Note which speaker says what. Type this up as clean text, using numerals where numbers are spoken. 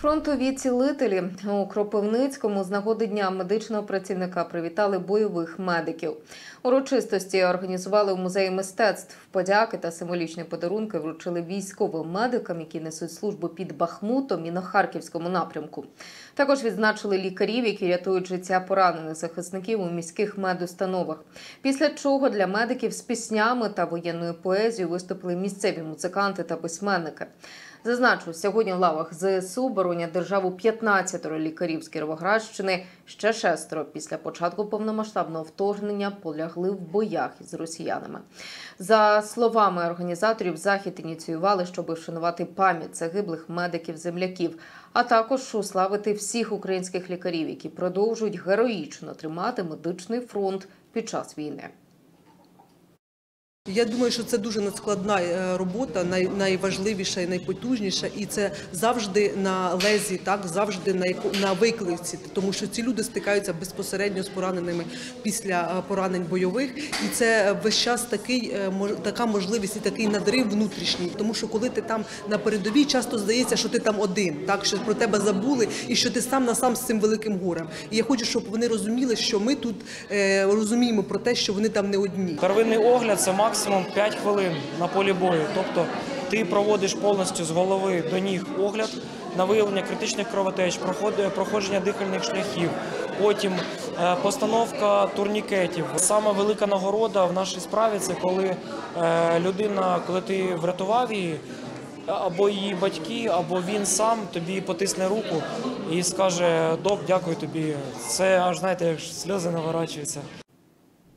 Speaker 1: Фронтові цілителі у Кропивницькому з нагоди Дня медичного працівника привітали бойових медиків. Урочистості організували у музеї мистецтв. Подяки та символічні подарунки вручили військовим медикам, які несуть службу під Бахмутом і на Харківському напрямку. Також відзначили лікарів, які рятують життя поранених захисників у міських медустановах. Після чого для медиків з піснями та воєнною поезією виступили місцеві музиканти та письменники. Зазначу, сьогодні в лавах ЗСУ боронять державу 15 лікарів з Кіровоградщини, ще 6 після початку повномасштабного вторгнення полягли в боях із росіянами. За словами організаторів, захід ініціювали, щоб вшанувати пам'ять загиблих медиків-земляків, а також уславити всіх українських лікарів, які продовжують героїчно тримати медичний фронт під час війни.
Speaker 2: Я думаю, що це дуже надскладна робота, найважливіша і найпотужніша, і це завжди на лезі, завжди на виклиці, тому що ці люди стикаються безпосередньо з пораненими після поранень бойових, і це весь час така можливість і такий надрив внутрішній, тому що коли ти там на передовій, часто здається, що ти там один, що про тебе забули і що ти сам на сам з цим великим горем. І я хочу, щоб вони розуміли, що ми тут розуміємо про те, що вони там не одні.
Speaker 3: Первинний огляд – це максимум 5 хвилин на полі бою. Тобто ти проводиш повністю з голови до ніг огляд на виявлення критичних кровотеч, проходження дихальних шляхів, потім постановка турнікетів. Саме велика нагорода в нашій справі – це коли людина, коли ти врятував її, або її батьки, або він сам тобі потисне руку і скаже: «Док, дякую тобі». Це аж, знаєте, сльози наворачуються.